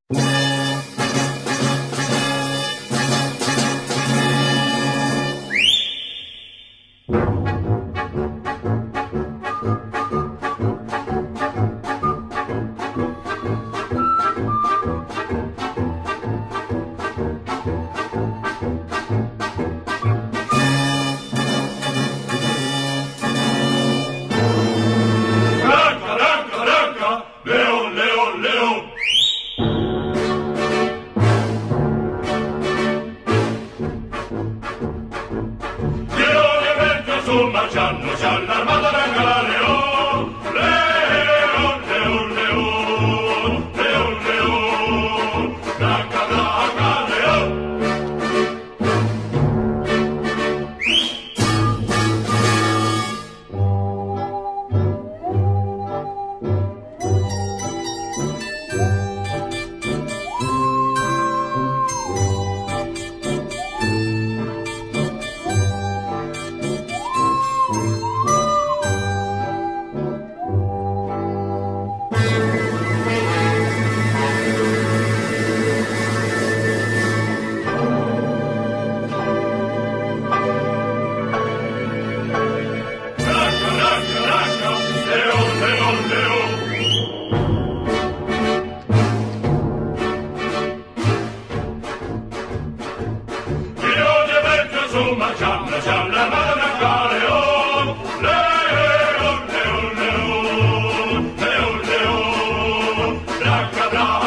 Marciando c'ha l'armata branca la Leon, Leon, Leon, Leon, Leon, Leon, branca, branca, Leon. Marciando, c'ha l'armata branca Leon, Leon, Leon, Leon, Leon, Leon, branca, branca.